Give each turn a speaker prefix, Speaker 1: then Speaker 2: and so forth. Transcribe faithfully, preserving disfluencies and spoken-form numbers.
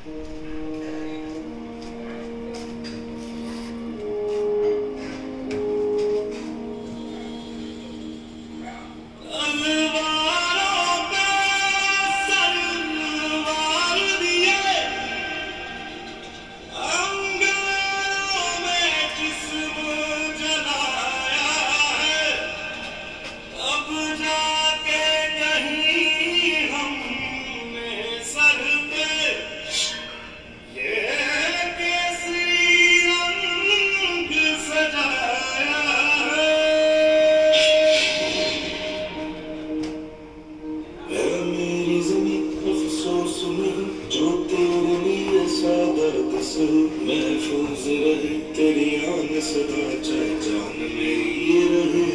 Speaker 1: महफूज रहे तेरी आन सदा, चाहे जान मेरी ये रहे।